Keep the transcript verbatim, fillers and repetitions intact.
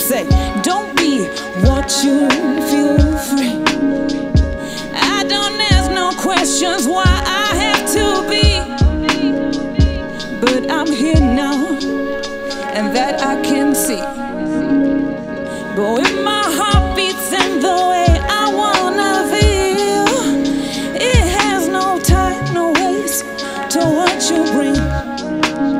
say, don't be what you feel free. I don't ask no questions why I have to be, but I'm here now, and that I can see. But when my heart beats in the way I wanna feel, it has no time, no waste to what you bring.